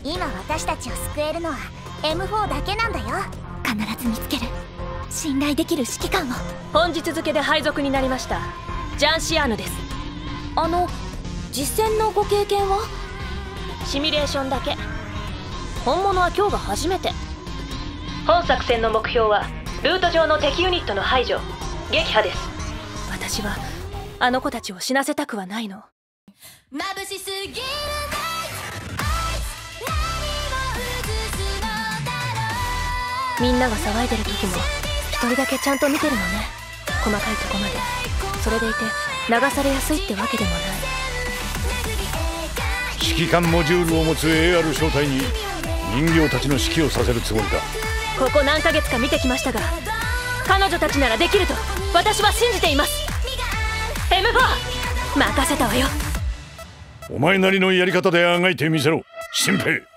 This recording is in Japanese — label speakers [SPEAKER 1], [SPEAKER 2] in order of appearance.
[SPEAKER 1] 今私たちを救えるのは M4 だけなんだよ。必ず見つける。信頼できる指揮官を。
[SPEAKER 2] 本日付で配属になりましたジャンシアーヌです。実戦のご経験は？シミュレーションだけ。本物は今日が初めて。本作戦の目標はルート上の敵ユニットの排除、撃破です。私はあの子たちを死なせたくはないの。眩しすぎるみんなが騒いでる時も一人だけちゃんと見てるのね。細かいとこまで。それでいて流されやすいってわけでもない。
[SPEAKER 3] 指揮官モジュールを持つ AR 小隊に人形たちの指揮をさせるつもりだ。
[SPEAKER 2] ここ何ヶ月か見てきましたが、彼女たちならできると私は信じています。 M4 任せたわよ。
[SPEAKER 3] お前なりのやり方であがいてみせろ、新兵。